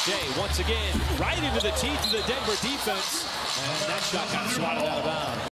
Shea once again right into the teeth of the Denver defense. And that shot got swatted out of bounds.